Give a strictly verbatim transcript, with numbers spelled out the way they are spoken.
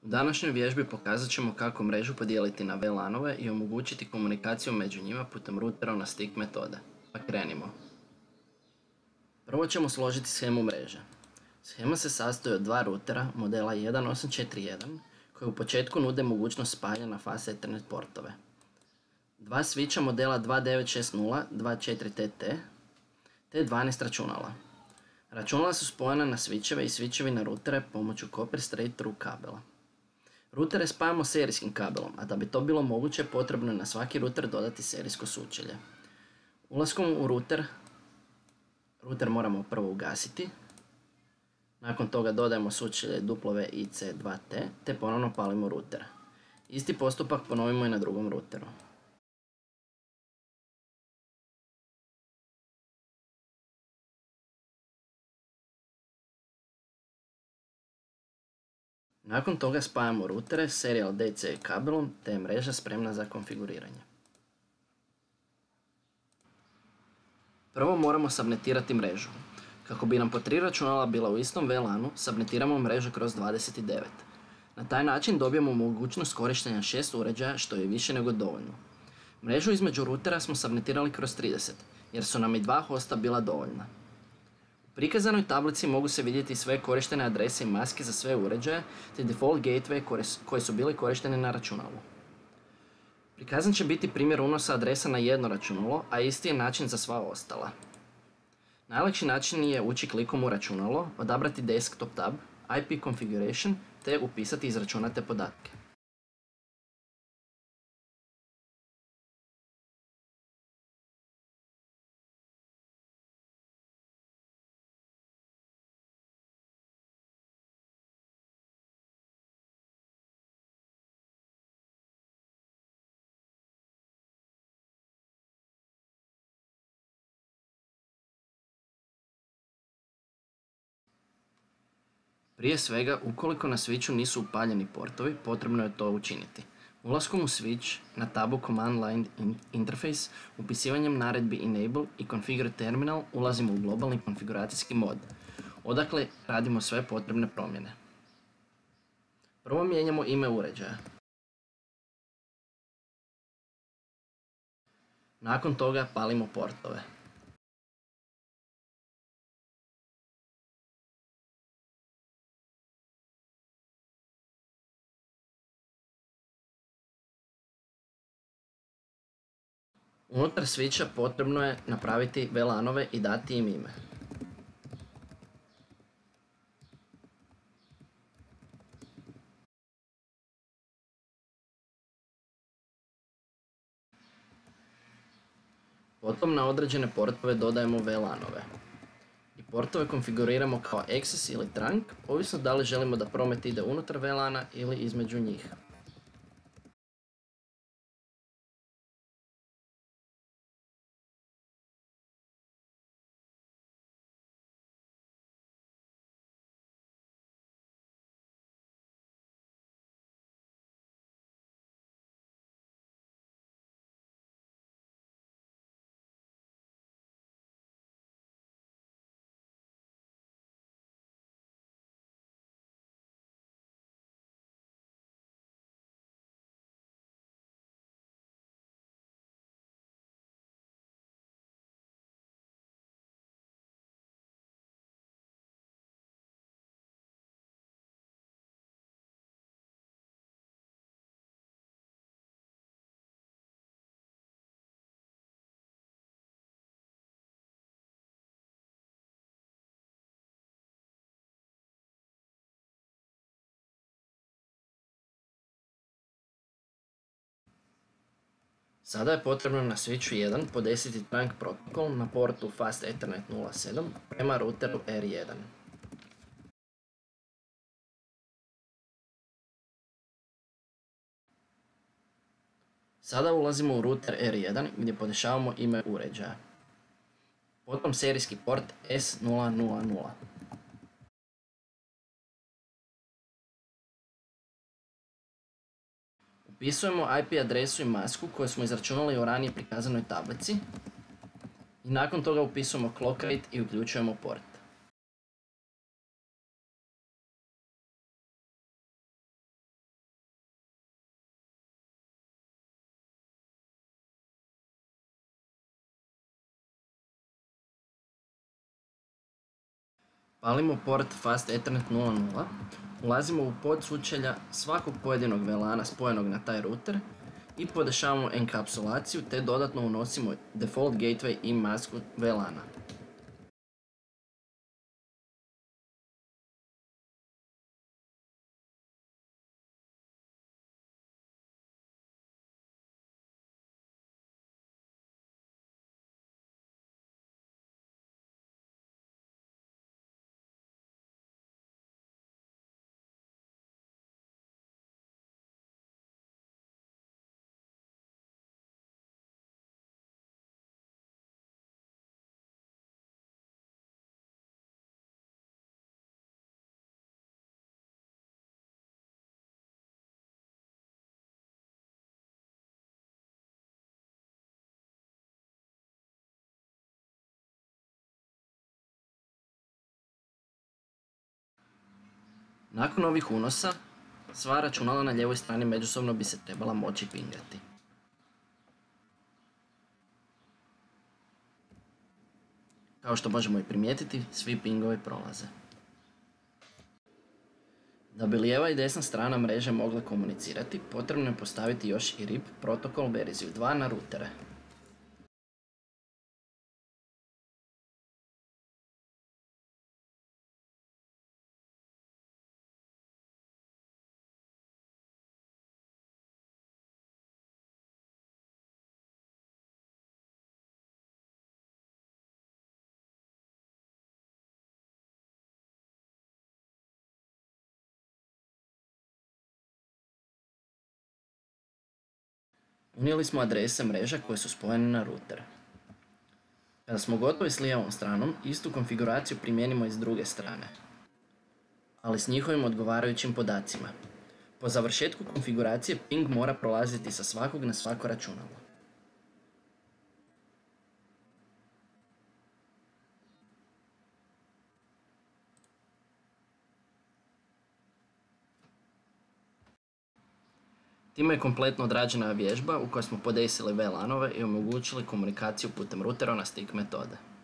U današnjoj vježbi pokazat ćemo kako mrežu podijeliti na ve lanove i omogućiti komunikaciju među njima putem rutera na stick metode. Pa krenimo. Prvo ćemo složiti shemu mreže. Shema se sastoji od dva rutera modela jedan osam četiri jedan koji u početku nude mogućnost spajanja na fast Ethernet portove. Dva switcha modela dva devet šest nula dva četiri T T te dvanaest računala. Računala su spojena na switcheve i switchevi na rutere pomoću copper straight through kabela. Rutere spajamo serijskim kabelom, a da bi to bilo moguće potrebno je na svaki ruter dodati serijsko sučelje. Ulaskom u ruter, ruter moramo prvo ugasiti, nakon toga dodajemo sučelje W I C dva T te ponovno palimo ruter. Isti postupak ponovimo i na drugom ruteru. Nakon toga spajamo rutere serial D C kabelom te je mreža spremna za konfiguriranje. Prvo moramo subnetirati mrežu. Kako bi nam po tri računala bila u istom ve lanu, subnetiramo mrežu kroz dvadeset devet. Na taj način dobijemo mogućnost korištenja šest uređaja što je više nego dovoljno. Mrežu između rutera smo subnetirali kroz trideset, jer su nam i dva hosta bila dovoljna. U prikazanoj tablici mogu se vidjeti sve korištene adrese i maske za sve uređaje te default gateway koji su bili korišteni na računalu. Prikazan će biti primjer unosa adresa na jedno računalo, a isti je način za sva ostala. Najlakši način je ući klikom u računalo, odabrati desktop tab, I P configuration te upisati izračunate podatke. Prije svega, ukoliko na switchu nisu upaljeni portovi, potrebno je to učiniti. Ulaskom u switch na tabu Command Line Interface, upisivanjem naredbi Enable i Configure Terminal ulazimo u globalni konfiguracijski mod, odakle radimo sve potrebne promjene. Prvo mijenjamo ime uređaja. Nakon toga palimo portove. Unutar switcha potrebno je napraviti ve lanove i dati im ime. Potom na određene portove dodajemo ve lanove. I portove konfiguriramo kao access ili trunk, ovisno da li želimo da promet ide unutar ve lana ili između njih. Sada je potrebno na switchu jedan podesiti trunk protokol na portu Fast Ethernet nula sedam prema ruteru R jedan. Sada ulazimo u ruter R jedan gdje podešavamo ime uređaja. Potom serijski port S nula nula nula. Upisujemo I P adresu i masku koju smo izračunali u ranije prikazanoj tablici i nakon toga upisujemo clock rate i uključujemo port. Palimo port Fast Ethernet nula nula, ulazimo u pod sučelja svakog pojedinog V lana spojenog na taj router i podešavamo enkapsulaciju te dodatno unosimo default gateway i masku V lana. Nakon ovih unosa, sva računala na lijevoj strani međusobno bi se trebala moći pingati. Kao što možemo i primijetiti, svi pingovi prolaze. Da bi lijeva i desna strana mreže mogle komunicirati, potrebno je postaviti još i R I P protokol verziju dva na rutere. Unijeli smo adrese mreža koje su spojene na router. Kada smo gotovi s lijevom stranom, istu konfiguraciju primijenimo i s druge strane, ali s njihovim odgovarajućim podacima. Po završetku konfiguracije ping mora prolaziti sa svakog na svako računalo. Time je kompletno odrađena vježba u kojoj smo podesili V lanove i omogućili komunikaciju putem rutera na stick metode.